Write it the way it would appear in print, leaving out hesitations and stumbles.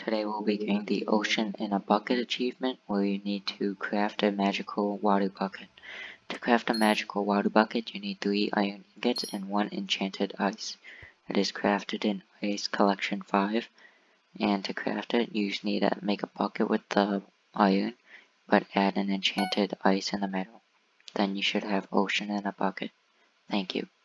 Today we'll be doing the Ocean in a Bucket achievement, where you need to craft a magical water bucket. To craft a magical water bucket, you need 3 iron ingots and 1 enchanted ice. It is crafted in Ice Collection 5, and to craft it, you just need to make a bucket with the iron, but add an enchanted ice in the middle. Then you should have Ocean in a Bucket. Thank you.